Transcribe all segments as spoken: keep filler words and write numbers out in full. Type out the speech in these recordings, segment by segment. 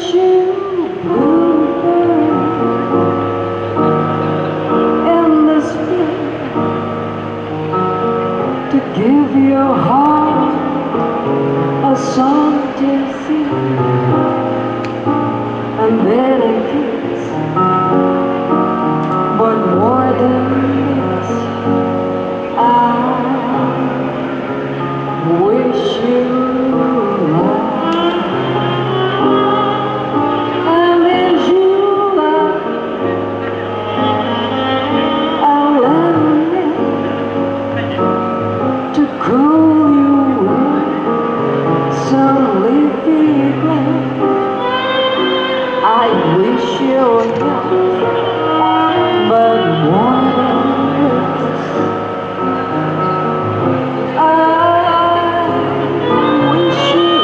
wish you bluebird in the spring to give your heart a song to sing and then a kiss, but more than this, I wish you I wish you health, but more than this, I wish you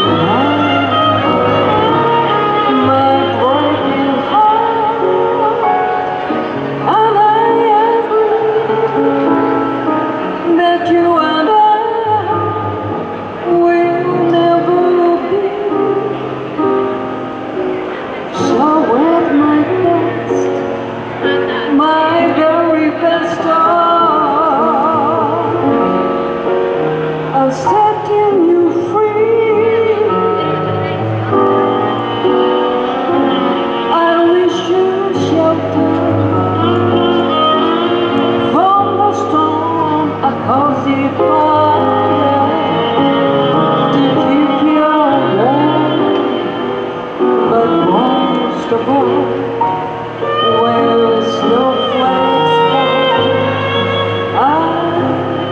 my broken heart, and I agree that you and I will never be. So with my best, my very best star, I'll setting you free. I wish you shelter from the storm, a cozy fire to keep you warm, but most of all, when snowflakes fall,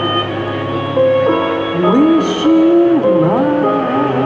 I wish you mine.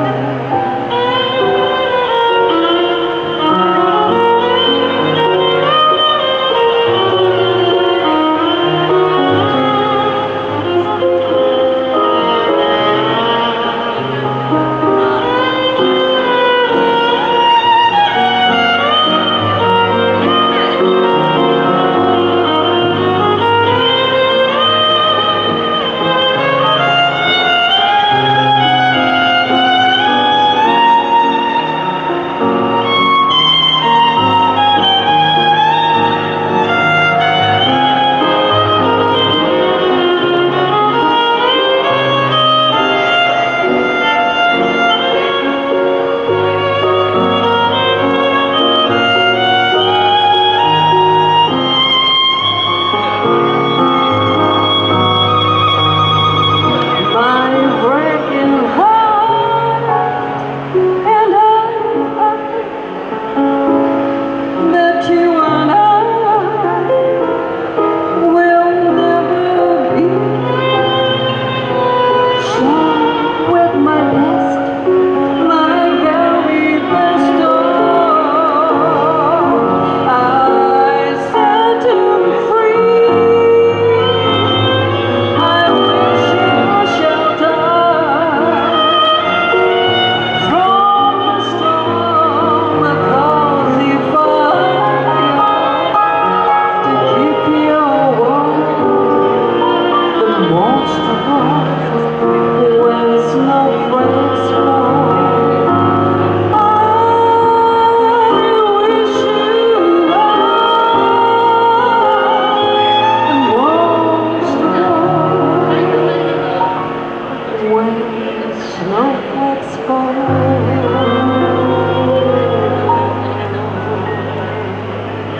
Snowflakes fall,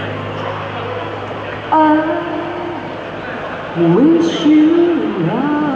I wish you love.